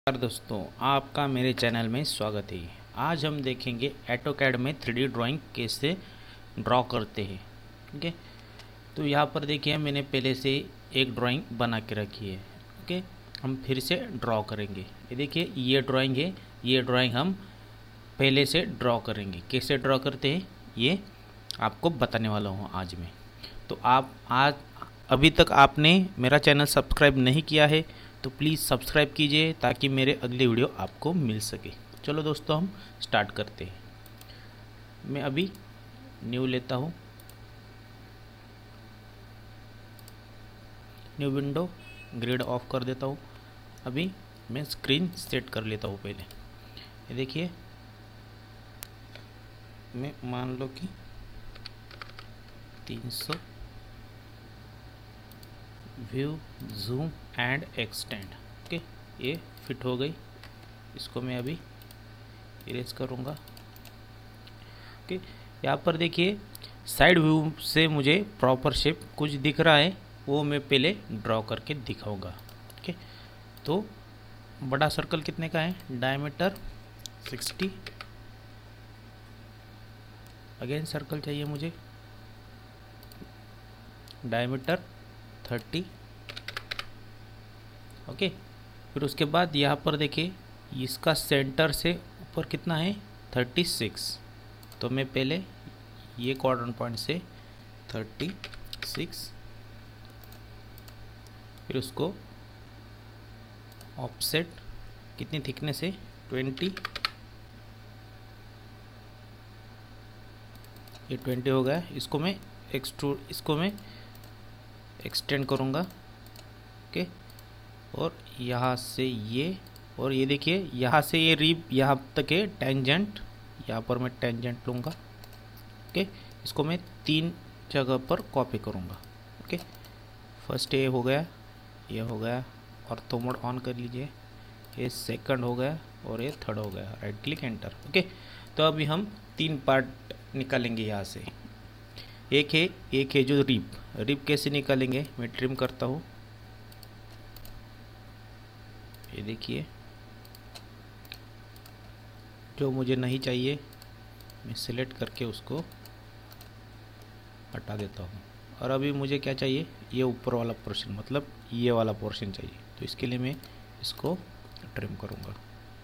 नमस्कार दोस्तों, आपका मेरे चैनल में स्वागत है। आज हम देखेंगे ऑटोकैड में 3D ड्राइंग कैसे ड्रॉ करते हैं। ओके, तो यहाँ पर देखिए मैंने पहले से एक ड्राइंग बना के रखी है। ओके, हम फिर से ड्रॉ करेंगे। ये देखिए ये ड्राइंग है, ये ड्राइंग हम पहले से ड्रॉ करेंगे। कैसे ड्रॉ करते हैं ये आपको बताने वाला हूँ आज मैं। तो आप आज अभी तक आपने मेरा चैनल सब्सक्राइब नहीं किया है तो प्लीज़ सब्सक्राइब कीजिए ताकि मेरे अगले वीडियो आपको मिल सके। चलो दोस्तों, हम स्टार्ट करते हैं। मैं अभी न्यू लेता हूँ, न्यू विंडो, ग्रिड ऑफ कर देता हूँ। अभी मैं स्क्रीन सेट कर लेता हूँ पहले। ये देखिए मैं मान लो कि 300 view zoom and extend. Okay, ये फिट हो गई। इसको मैं अभी इरेज करूँगा। ओके, यहाँ पर देखिए साइड व्यू से मुझे प्रॉपर शेप कुछ दिख रहा है, वो मैं पहले ड्रॉ करके दिखाऊंगा। ओके, तो बड़ा सर्कल कितने का है? डायमीटर 60। अगेन सर्कल चाहिए मुझे, डायमीटर 30। ओके, फिर उसके बाद यहाँ पर देखिए इसका सेंटर से ऊपर कितना है? 36। तो मैं पहले ये क्वाड्रेंट पॉइंट से 36, फिर उसको ऑफसेट कितनी थिकनेस है? 20। ये 20 हो गया। इसको मैं एक्सटेंड करूँगा। ओके, और यहाँ से ये, और ये देखिए यहाँ से ये रिब यहाँ तक है टेंजेंट। यहाँ पर मैं टेंजेंट लूँगा। ओके, इसको मैं 3 जगह पर कॉपी करूँगा। ओके, फर्स्ट ये हो गया, ये हो गया, ऑर्थो मोड ऑन कर लीजिए। ये सेकंड हो गया और ये थर्ड हो गया। Right click enter. ओके, तो अभी हम 3 पार्ट निकालेंगे यहाँ से। एक है जो रिब कैसे निकालेंगे? मैं ट्रिम करता हूँ। ये देखिए जो मुझे नहीं चाहिए मैं सिलेक्ट करके उसको हटा देता हूँ। और अभी मुझे क्या चाहिए? ये ऊपर वाला पोर्शन, मतलब ये वाला पोर्शन चाहिए। तो इसके लिए मैं इसको ट्रिम करूँगा,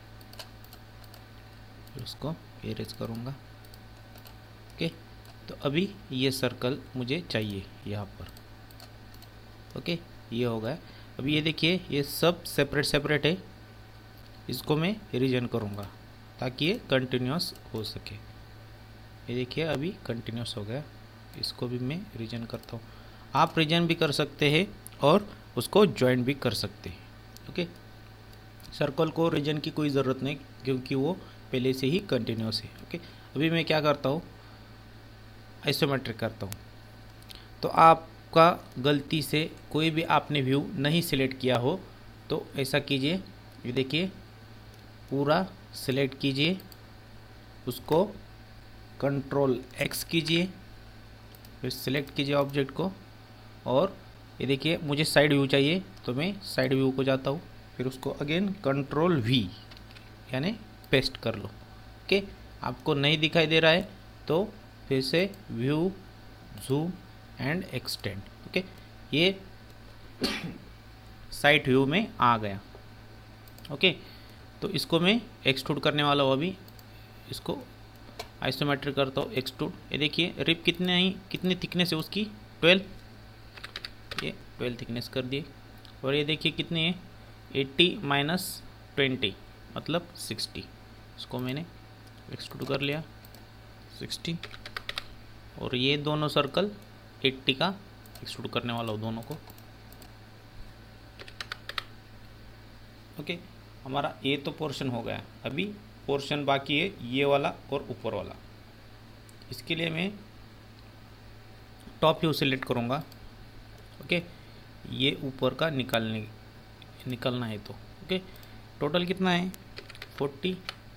फिर उसको इरेज करूँगा। ओके, तो अभी ये सर्कल मुझे चाहिए यहाँ पर। ओके, ये हो गया। अभी ये देखिए ये सब सेपरेट है। इसको मैं रीजन करूँगा ताकि ये कंटिन्यूस हो सके। ये देखिए अभी कंटिन्यूस हो गया। इसको भी मैं रीजन करता हूँ। आप रीजन भी कर सकते हैं और उसको ज्वाइन भी कर सकते हैं। ओके, सर्कल को रीजन की कोई ज़रूरत नहीं क्योंकि वो पहले से ही कंटिन्यूस है। ओके, अभी मैं क्या करता हूँ? आइसोमेट्रिक करता हूँ। तो आपका गलती से कोई भी आपने व्यू नहीं सिलेक्ट किया हो तो ऐसा कीजिए। ये देखिए पूरा सिलेक्ट कीजिए, उसको कंट्रोल X कीजिए, फिर सिलेक्ट कीजिए ऑब्जेक्ट को। और ये देखिए मुझे साइड व्यू चाहिए तो मैं साइड व्यू को जाता हूँ, फिर उसको अगेन कंट्रोल V यानी पेस्ट कर लो। ओके, आपको नहीं दिखाई दे रहा है तो फिर से view zoom and extend. Okay, ये साइड व्यू में आ गया। ओके, तो इसको मैं एक्सट्रूड करने वाला हूँ। अभी इसको आइसोमेट्रिक करता हूँ, एक्सट्रूड। ये देखिए रिप कितनी थिकनेस है उसकी? 12। ये 12 थिकनेस कर दिए। और ये देखिए कितनी है? 80 माइनस 20 मतलब 60। इसको मैंने एक्सट्रूड कर लिया 60। और ये दोनों सर्कल 80 का एक्सट्रूड करने वाला हूँ दोनों को। ओके, हमारा ये तो पोर्शन हो गया। अभी पोर्शन बाकी है ये वाला और ऊपर वाला। इसके लिए मैं टॉप व्यू सेलेक्ट करूँगा। ओके, ये ऊपर का निकलना है तो। ओके, टोटल कितना है? 40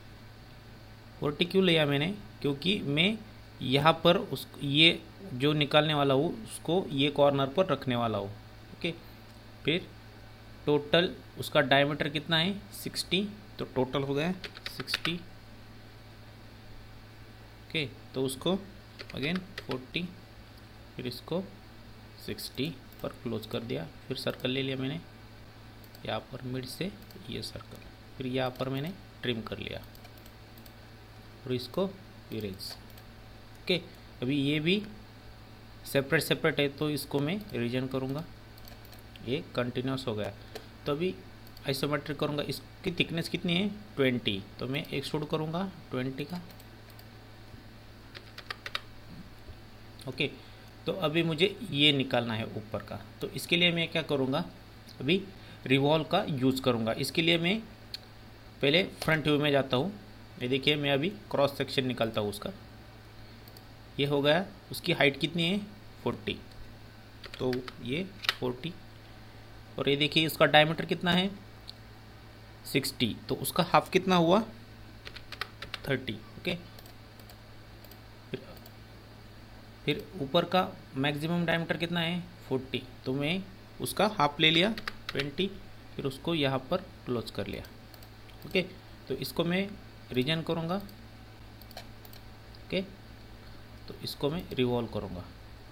क्यों लिया मैंने? क्योंकि मैं यहाँ पर ये जो निकालने वाला हूँ उसको ये कॉर्नर पर रखने वाला हूँ। ओके, फिर टोटल उसका डायमीटर कितना है 60, तो टोटल हो गया 60। ओके, तो उसको अगेन 40, फिर इसको 60 पर क्लोज कर दिया। फिर सर्कल ले लिया मैंने यहाँ पर मिड से ये सर्कल, फिर यहाँ पर मैंने ट्रिम कर लिया और इसको इरेज। ओके, अभी ये भी सेपरेट सेपरेट है तो इसको मैं रीजन करूँगा, ये कंटिन्यूस हो गया। तो अभी आइसोमेट्रिक करूँगा, इसकी थिकनेस कितनी है 20, तो मैं एक्सट्रूड करूँगा 20 का। ओके, तो अभी मुझे ये निकालना है ऊपर का, तो इसके लिए मैं क्या करूँगा, अभी रिवॉल्व का यूज़ करूँगा। इसके लिए मैं पहले फ्रंट व्यू में जाता हूँ। ये देखिए मैं अभी क्रॉस सेक्शन निकालता हूँ उसका, ये हो गया। उसकी हाइट कितनी है 40, तो ये 40, और ये देखिए इसका डायमीटर कितना है 60, तो उसका हाफ कितना हुआ 30। ओके, फिर ऊपर का मैक्सिमम डायमीटर कितना है 40, तो मैं उसका हाफ ले लिया 20, फिर उसको यहाँ पर क्लोज कर लिया। ओके, तो इसको मैं रीजन करूँगा। ओके, तो इसको मैं रिवॉल्व करूँगा,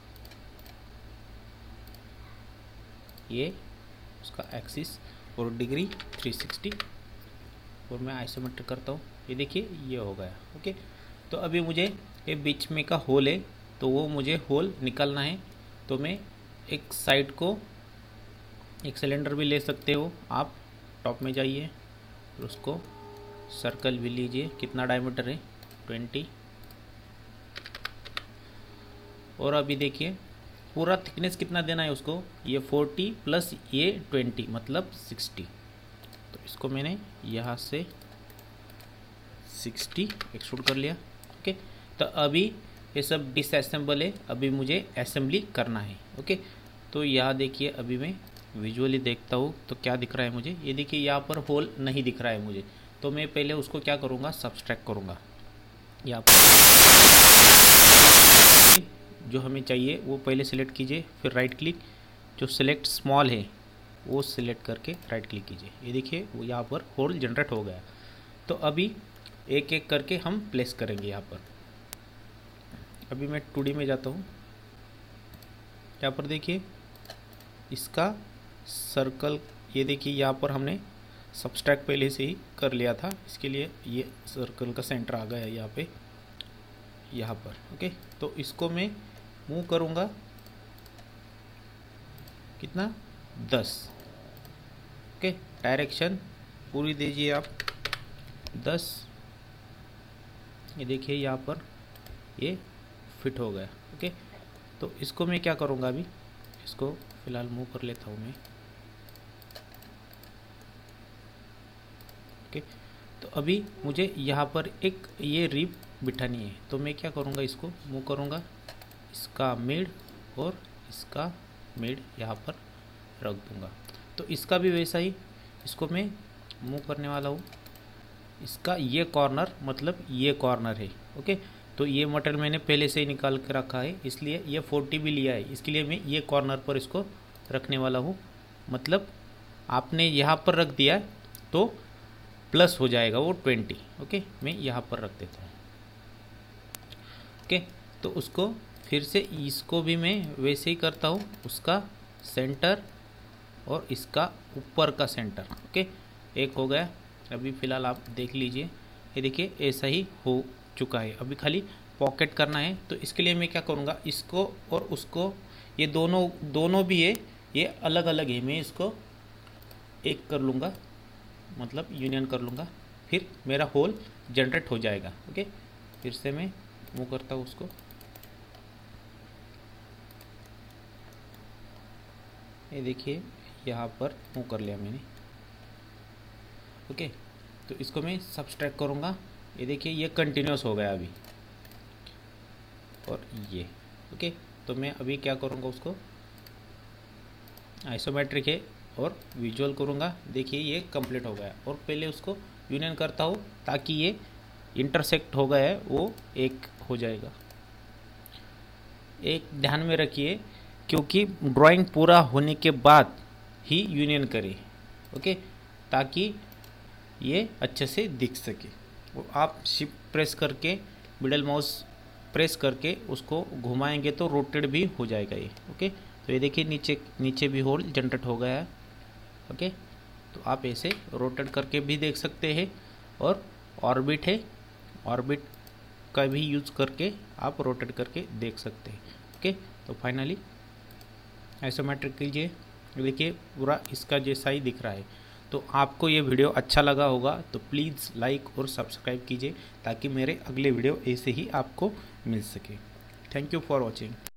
ये उसका एक्सिस और डिग्री 360, और मैं आइसोमेट्रिक करता हूँ। ये देखिए ये हो गया। ओके, तो अभी मुझे ये बीच में का होल है, तो वो मुझे होल निकालना है। तो मैं एक साइड को, एक सिलेंडर भी ले सकते हो आप, टॉप में जाइए और उसको सर्कल भी लीजिए। कितना डायमीटर है 20, और अभी देखिए पूरा थिकनेस कितना देना है उसको, ये 40 प्लस ये 20 मतलब 60। तो इसको मैंने यहाँ से 60 एक्सट्रूड कर लिया। ओके, तो अभी ये सब डिसअसेंबल है, अभी मुझे असेंबली करना है। ओके, तो यहाँ देखिए अभी मैं विजुअली देखता हूँ तो क्या दिख रहा है मुझे। ये देखिए यहाँ पर होल नहीं दिख रहा है मुझे, तो मैं पहले उसको क्या करूँगा, सब्सट्रैक्ट करूँगा। यहाँ पर जो हमें चाहिए वो पहले सिलेक्ट कीजिए, फिर राइट क्लिक, जो सिलेक्ट स्मॉल है वो सिलेक्ट करके राइट क्लिक कीजिए। ये देखिए वो यहाँ पर होल जनरेट हो गया। तो अभी एक एक करके हम प्लेस करेंगे यहाँ पर। अभी मैं 2D में जाता हूँ। यहाँ पर देखिए इसका सर्कल, ये देखिए यहाँ पर हमने सब्सट्रैक्ट पहले से ही कर लिया था, इसके लिए ये सर्कल का सेंटर आ गया है यहाँ पे, यहाँ पर। ओके, तो इसको मैं मूव करूँगा कितना 10। ओके, डायरेक्शन पूरी दीजिए आप 10। ये देखिए यहाँ पर ये फिट हो गया। ओके, तो इसको मैं क्या करूँगा, अभी इसको फ़िलहाल मूव कर लेता हूँ मैं। ओके, तो अभी मुझे यहाँ पर एक ये रिब बिठानी है, तो मैं क्या करूँगा, इसको मूव करूँगा, इसका मिड और इसका मिड यहाँ पर रख दूँगा। तो इसका भी वैसा ही, इसको मैं मूव करने वाला हूँ। इसका ये कॉर्नर मतलब ये कॉर्नर है। ओके, तो ये मटेरियल मैंने पहले से ही निकाल के रखा है, इसलिए ये 40 भी लिया है, इसके लिए मैं ये कॉर्नर पर इसको रखने वाला हूँ। मतलब आपने यहाँ पर रख दिया तो प्लस हो जाएगा वो 20। ओके, मैं यहाँ पर रख देता हूँ। ओके, तो उसको फिर से इसको भी मैं वैसे ही करता हूँ, उसका सेंटर और इसका ऊपर का सेंटर। ओके, एक हो गया। अभी फ़िलहाल आप देख लीजिए, ये देखिए ऐसा ही हो चुका है। अभी खाली पॉकेट करना है, तो इसके लिए मैं क्या करूँगा, इसको और उसको, ये दोनों भी है, ये अलग अलग है, मैं इसको एक कर लूँगा, मतलब यूनियन कर लूँगा, फिर मेरा होल जनरेट हो जाएगा। ओके, फिर से मैं मूव करता हूँ उसको। ये देखिए यहाँ पर मूव कर लिया मैंने। ओके, तो इसको मैं सब्सट्रैक्ट करूँगा। ये देखिए ये कंटिन्यूस हो गया अभी, और ये। ओके, तो मैं अभी क्या करूँगा, उसको आइसोमेट्रिक है और विजुअल करूँगा। देखिए ये कंप्लीट हो गया, और पहले उसको यूनियन करता हूँ ताकि ये इंटरसेक्ट हो गया है वो एक हो जाएगा। एक ध्यान में रखिए, क्योंकि ड्राइंग पूरा होने के बाद ही यूनियन करें, ओके, ताकि ये अच्छे से दिख सके। वो आप शिफ्ट प्रेस करके, मिडल माउस प्रेस करके उसको घुमाएंगे तो रोटेट भी हो जाएगा ये। ओके, तो ये देखिए नीचे भी होल जनरेट हो गया है। ओके, तो आप ऐसे रोटेट करके भी देख सकते हैं, और ऑर्बिट है, ऑर्बिट का भी यूज़ करके आप रोटेट करके देख सकते हैं। ओके, तो फाइनली आइसोमेट्रिक कीजिए, देखिए पूरा इसका जैसा ही दिख रहा है। तो आपको ये वीडियो अच्छा लगा होगा तो प्लीज़ लाइक और सब्सक्राइब कीजिए, ताकि मेरे अगले वीडियो ऐसे ही आपको मिल सके। Thank you for watching.